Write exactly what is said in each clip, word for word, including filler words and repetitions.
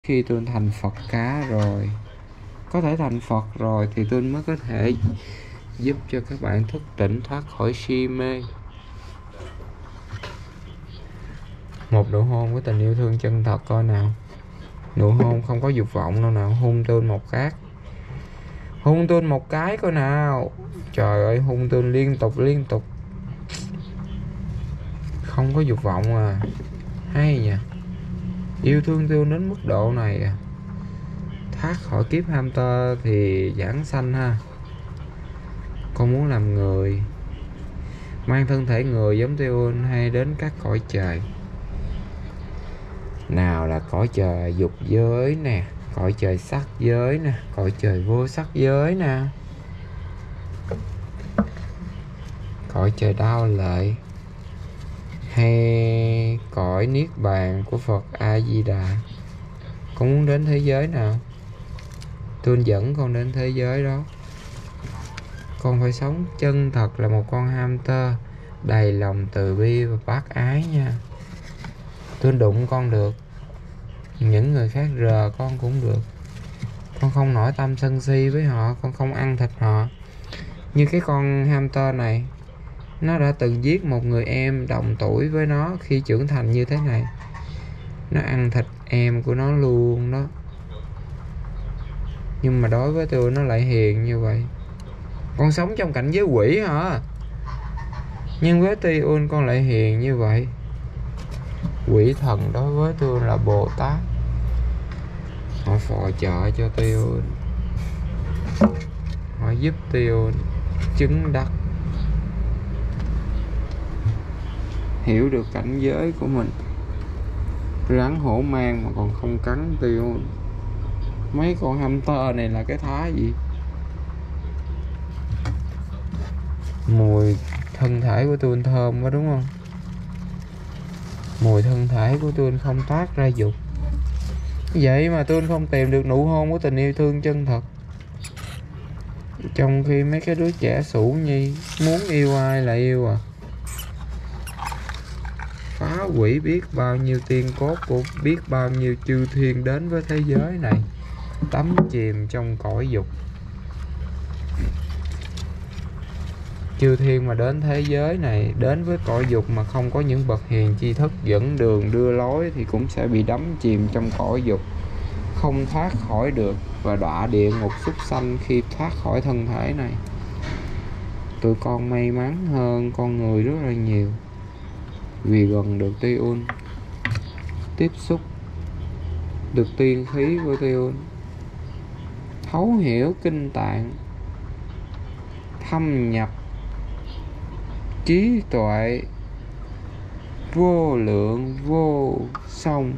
Khi tôi thành Phật cá rồi, có thể thành Phật rồi thì tôi mới có thể giúp cho các bạn thức tỉnh thoát khỏi si mê. Một nụ hôn với tình yêu thương chân thật coi nào. Nụ hôn không có dục vọng đâu nào. Hôn tôi một cái. Hôn tôi một cái coi nào. Trời ơi, hôn tôi liên tục liên tục. Không có dục vọng à. Hay nhỉ. Yêu thương tôi đến mức độ này à. Thoát khỏi kiếp hamster thì giảng sanh ha. Con muốn làm người, mang thân thể người giống Tiêu hay đến các cõi trời. Nào là cõi trời dục giới nè, cõi trời sắc giới nè, cõi trời vô sắc giới nè, cõi trời đau lợi, hay cõi niết bàn của Phật A Di Đà. Con muốn đến thế giới nào? Tôi dẫn con đến thế giới đó. Con phải sống chân thật là một con hamster, đầy lòng từ bi và bác ái nha. Tôi đụng con được, những người khác rờ con cũng được. Con không nổi tâm sân si với họ, con không ăn thịt họ. Như cái con hamster này, nó đã từng giết một người em đồng tuổi với nó khi trưởng thành như thế này. Nó ăn thịt em của nó luôn đó. Nhưng mà đối với tôi nó lại hiền như vậy. Con sống trong cảnh giới quỷ hả? Nhưng với Ti-un con lại hiền như vậy. Quỷ thần đối với tôi là Bồ Tát. Họ phò trợ cho Ti-un, họ giúp Ti-un chứng đắc, hiểu được cảnh giới của mình. Rắn hổ mang mà còn không cắn Ti-un. Mấy con hamster này là cái thá gì? Mùi thân thể của tôi thơm quá đúng không? Mùi thân thể của tôi không toát ra dục. Vậy mà tôi không tìm được nụ hôn của tình yêu thương chân thật. Trong khi mấy cái đứa trẻ sủ nhi muốn yêu ai là yêu à. Phá hủy biết bao nhiêu tiên cốt của biết bao nhiêu chư thiên đến với thế giới này, đắm chìm trong cõi dục. Chư thiên mà đến thế giới này, đến với cõi dục mà không có những bậc hiền tri thức dẫn đường đưa lối thì cũng sẽ bị đắm chìm trong cõi dục, không thoát khỏi được và đọa địa ngục súc sanh khi thoát khỏi thân thể này. Tụi con may mắn hơn con người rất là nhiều, vì gần được Ti-un, tiếp xúc được tiên khí của Ti-un, thấu hiểu kinh tạng, thâm nhập trí tuệ vô lượng vô song.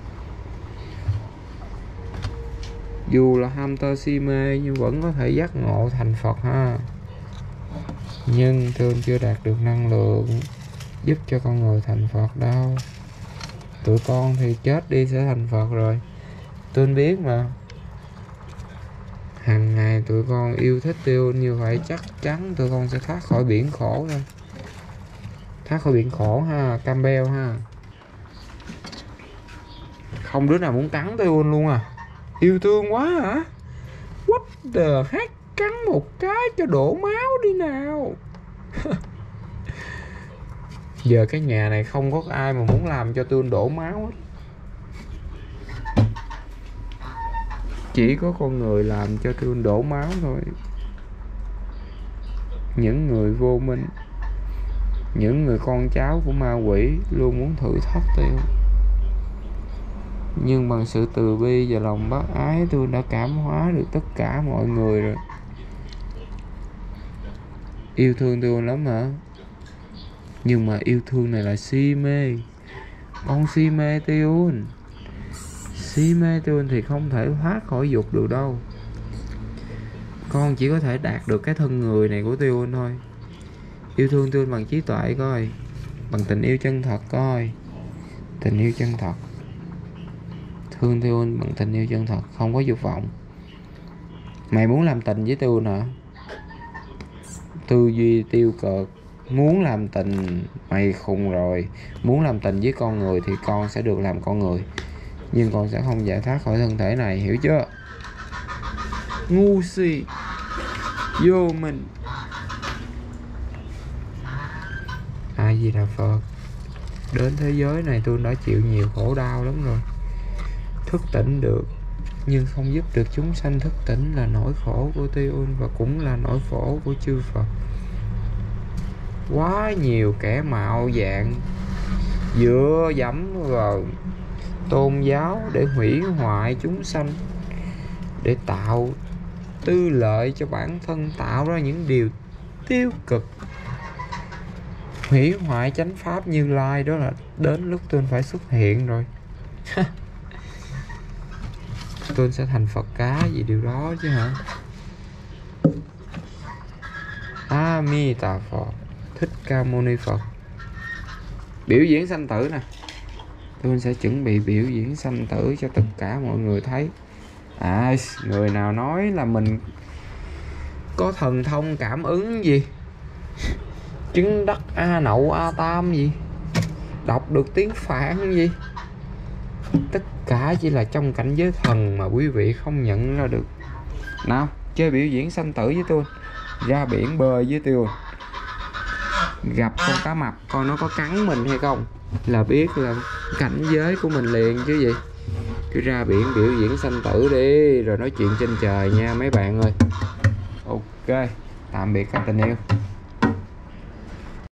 Dù là hamster si mê nhưng vẫn có thể giác ngộ thành Phật ha. Nhưng tôi chưa đạt được năng lượng giúp cho con người thành Phật đâu. Tụi con thì chết đi sẽ thành Phật rồi. Tôi biết mà. Hàng ngày tụi con yêu thích Tiêu như vậy, chắc chắn tụi con sẽ thoát khỏi biển khổ thôi. Thoát khỏi biển khổ ha, Campbell ha. Không đứa nào muốn cắn Tiêu luôn à. Yêu thương quá hả? What the heck, cắn một cái cho đổ máu đi nào. Giờ cái nhà này không có ai mà muốn làm cho tôi đổ máu hết. Chỉ có con người làm cho tôi đổ máu thôi. Những người vô minh, những người con cháu của ma quỷ luôn muốn thử thách tôi. Nhưng bằng sự từ bi và lòng bác ái, tôi đã cảm hóa được tất cả mọi người rồi. Yêu thương tôi lắm hả? Nhưng mà yêu thương này là si mê. Con si mê Ti-un. Si mê Ti-un thì không thể thoát khỏi dục được đâu. Con chỉ có thể đạt được cái thân người này của Ti-un thôi. Yêu thương Ti-un bằng trí tuệ coi, bằng tình yêu chân thật coi. Tình yêu chân thật. Thương Ti-un bằng tình yêu chân thật, không có dục vọng. Mày muốn làm tình với Ti-un hả? Tư duy tiêu cực. Muốn làm tình, mày khùng rồi. Muốn làm tình với con người thì con sẽ được làm con người. nhưng con sẽ không giải thoát khỏi thân thể này, hiểu chưa? Ngu si vô mình. A Di Đà Phật. Đến thế giới này tôi đã chịu nhiều khổ đau lắm rồi. Thức tỉnh được nhưng không giúp được chúng sanh thức tỉnh là nỗi khổ của tôi, và cũng là nỗi khổ của chư Phật. Quá nhiều kẻ mạo dạng dựa dẫm vào tôn giáo để hủy hoại chúng sanh, để tạo tư lợi cho bản thân, tạo ra những điều tiêu cực, hủy hoại chánh pháp Như Lai. Đó là đến lúc tôi phải xuất hiện rồi. Tôi sẽ thành Phật cá vì điều đó chứ hả? A Di Đà Phật. Thích Ca Mâu Ni Phật. Biểu diễn sanh tử nè. Tôi sẽ chuẩn bị biểu diễn sanh tử cho tất cả mọi người thấy. À, người nào nói là mình có thần thông cảm ứng gì, chứng đắc A Nậu A Tam gì, đọc được tiếng Phạn gì, tất cả chỉ là trong cảnh giới thần mà quý vị không nhận ra được. Nào, chơi biểu diễn sanh tử với tôi. Ra biển bơi với tôi, gặp con cá mập coi nó có cắn mình hay không là biết là cảnh giới của mình liền chứ gì. Cứ ra biển biểu diễn sanh tử đi, rồi nói chuyện trên trời nha mấy bạn ơi. Ok, tạm biệt các tình yêu.